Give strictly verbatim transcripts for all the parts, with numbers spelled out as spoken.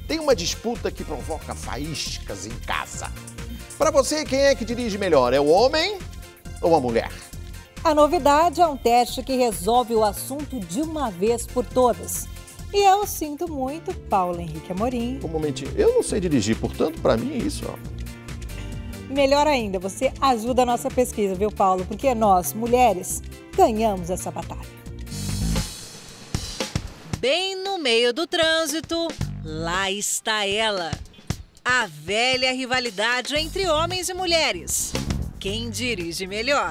tem uma disputa que provoca faíscas em casa. Para você, quem é que dirige melhor? É o homem ou a mulher? A novidade é um teste que resolve o assunto de uma vez por todas. E eu sinto muito, Paulo Henrique Amorim. Um momentinho, eu não sei dirigir, portanto, para mim é isso, ó. Melhor ainda, você ajuda a nossa pesquisa, viu, Paulo? Porque nós, mulheres, ganhamos essa batalha. Bem no meio do trânsito, lá está ela. A velha rivalidade entre homens e mulheres. Quem dirige melhor?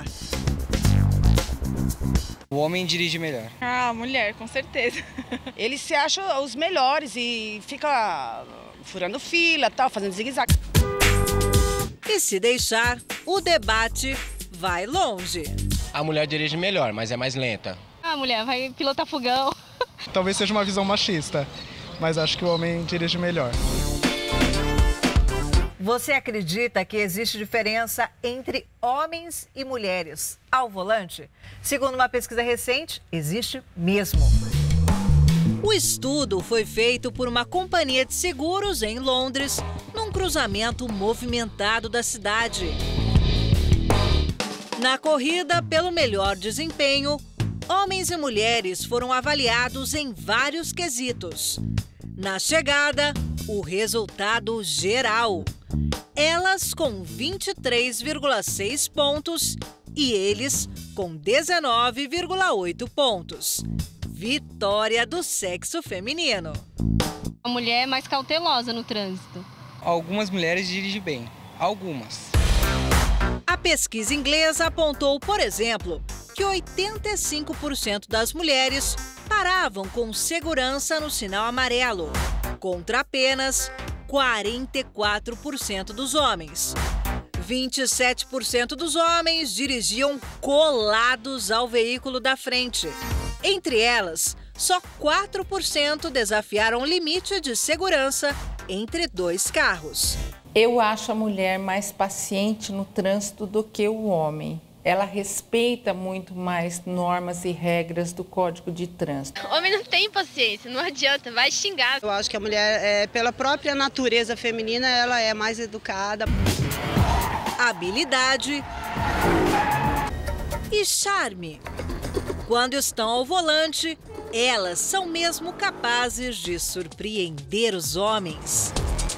O homem dirige melhor. Ah, mulher, com certeza. Eles se acham os melhores e fica furando fila, tal, fazendo zigue-zague. E se deixar, o debate vai longe. A mulher dirige melhor, mas é mais lenta. A mulher vai pilotar fogão. Talvez seja uma visão machista, mas acho que o homem dirige melhor. Você acredita que existe diferença entre homens e mulheres ao volante? Segundo uma pesquisa recente, existe mesmo. O estudo foi feito por uma companhia de seguros em Londres, num cruzamento movimentado da cidade. Na corrida pelo melhor desempenho, homens e mulheres foram avaliados em vários quesitos. Na chegada, o resultado geral. Elas com vinte e três vírgula seis pontos e eles com dezenove vírgula oito pontos. Vitória do sexo feminino. A mulher é mais cautelosa no trânsito. Algumas mulheres dirigem bem, algumas. A pesquisa inglesa apontou, por exemplo, que oitenta e cinco por cento das mulheres paravam com segurança no sinal amarelo, contra apenas quarenta e quatro por cento dos homens. vinte e sete por cento dos homens dirigiam colados ao veículo da frente. Entre elas, só quatro por cento desafiaram o limite de segurança entre dois carros. Eu acho a mulher mais paciente no trânsito do que o homem. Ela respeita muito mais normas e regras do Código de Trânsito. O homem não tem paciência, não adianta, vai xingar. Eu acho que a mulher, é, pela própria natureza feminina, ela é mais educada. Habilidade e charme. Quando estão ao volante, elas são mesmo capazes de surpreender os homens.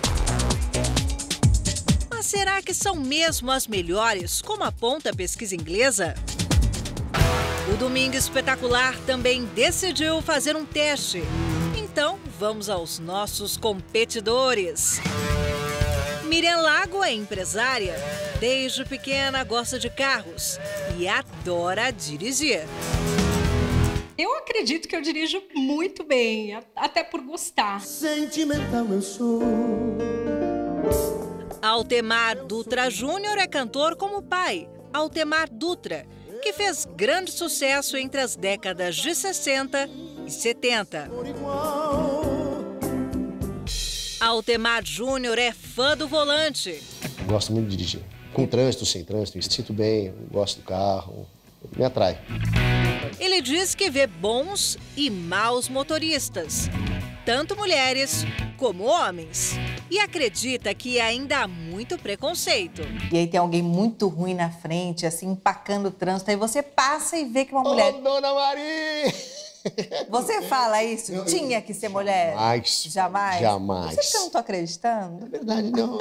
Mas será que são mesmo as melhores, como aponta a pesquisa inglesa? O Domingo Espetacular também decidiu fazer um teste. Então, vamos aos nossos competidores. Miriam Lago é empresária. Desde pequena gosta de carros e adora dirigir. Eu acredito que eu dirijo muito bem, até por gostar. Sentimental eu sou. Altemar Dutra Júnior é cantor como o pai, Altemar Dutra, que fez grande sucesso entre as décadas de sessenta e setenta. Altemar Júnior é fã do volante. Gosto muito de dirigir. Com trânsito, sem trânsito, me sinto bem, gosto do carro, me atrai. Ele diz que vê bons e maus motoristas, tanto mulheres como homens. E acredita que ainda há muito preconceito. E aí tem alguém muito ruim na frente, assim, empacando o trânsito, aí você passa e vê que uma mulher... Ô, Dona Maria! Você fala isso? Eu, Tinha que ser mulher? Jamais. Jamais? Jamais. Vocês não estão acreditando? É verdade, não.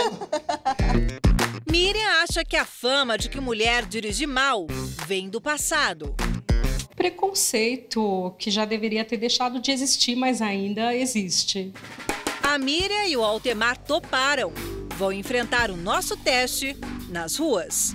Miriam acha que a fama de que mulher dirige mal vem do passado. Preconceito que já deveria ter deixado de existir, mas ainda existe. A Miriam e o Altemar toparam. Vão enfrentar o nosso teste nas ruas.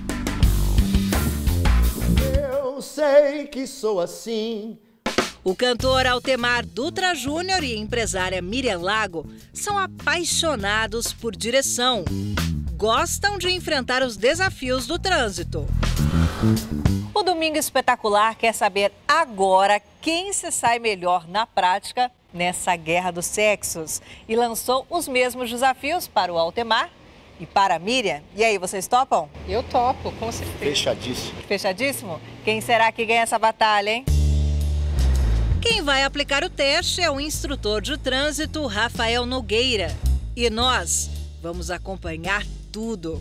Eu sei que sou assim. O cantor Altemar Dutra Júnior e a empresária Miriam Lago são apaixonados por direção. Gostam de enfrentar os desafios do trânsito. O Domingo Espetacular quer saber agora quem se sai melhor na prática nessa guerra dos sexos e lançou os mesmos desafios para o Altemar e para a Miriam. E aí, vocês topam? Eu topo, com certeza. Fechadíssimo. Fechadíssimo? Quem será que ganha essa batalha, hein? Quem vai aplicar o teste é o instrutor de trânsito Rafael Nogueira. E nós vamos acompanhar tudo.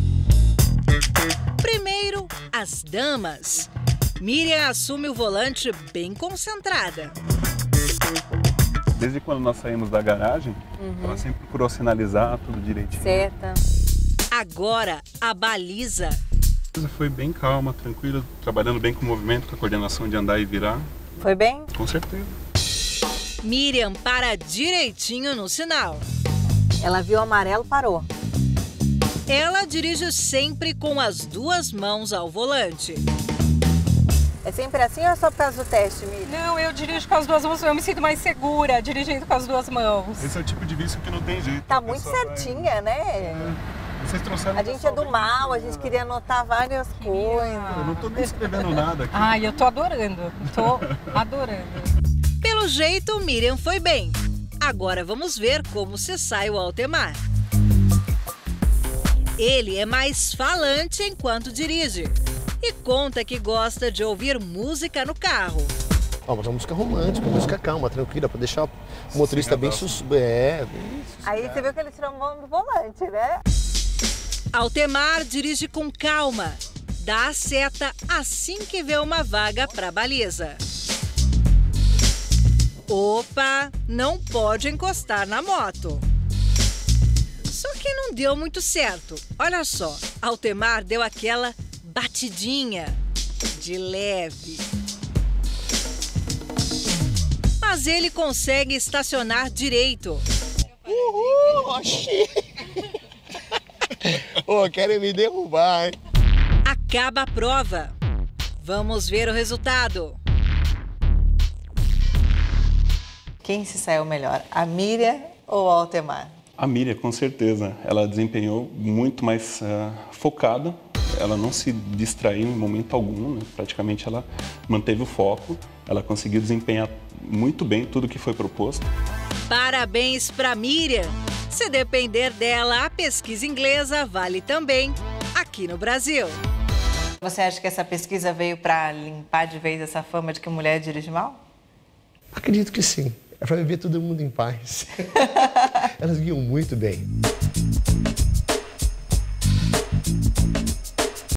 Primeiro, as damas. Miriam assume o volante bem concentrada. Desde quando nós saímos da garagem, uhum. ela sempre procurou sinalizar tudo direitinho. Certa. Agora, a baliza. Foi bem calma, tranquila, trabalhando bem com o movimento, com a coordenação de andar e virar. Foi bem? Com certeza. Miriam para direitinho no sinal. Ela viu o amarelo, parou. Ela dirige sempre com as duas mãos ao volante. É sempre assim ou é só por causa do teste, Miriam? Não, eu dirijo com as duas mãos, eu me sinto mais segura dirigindo com as duas mãos. Esse é o tipo de vício que não tem jeito. Tá muito certinha, vai... né? É. Vocês trouxeram a gente é do mal, a gente queria anotar várias coisas. Eu não tô nem escrevendo nada aqui. Ai, eu tô adorando, tô adorando. Pelo jeito, Miriam foi bem. Agora vamos ver como se sai o Altemar. Ele é mais falante enquanto dirige e conta que gosta de ouvir música no carro. Ó, mas uma música romântica, uma música calma, tranquila, para deixar o motorista bem, sus... é, bem Aí você viu que ele tirou a mão do volante, né? Altemar dirige com calma, dá a seta assim que vê uma vaga para baliza. Opa, não pode encostar na moto. Só que não deu muito certo. Olha só, Altemar deu aquela batidinha de leve. Mas ele consegue estacionar direito. Uhul, oxi! Ô, oh, querem me derrubar, hein? Acaba a prova. Vamos ver o resultado. Quem se saiu melhor, a Miriam ou o Altemar? A Miriam, com certeza. Ela desempenhou muito mais uh, focada. Ela não se distraiu em momento algum, né? Praticamente ela manteve o foco. Ela conseguiu desempenhar muito bem tudo que foi proposto. Parabéns para Miriam. Se depender dela, a pesquisa inglesa vale também aqui no Brasil. Você acha que essa pesquisa veio para limpar de vez essa fama de que mulher dirige mal? Acredito que sim. É para viver todo mundo em paz. Elas guiam muito bem.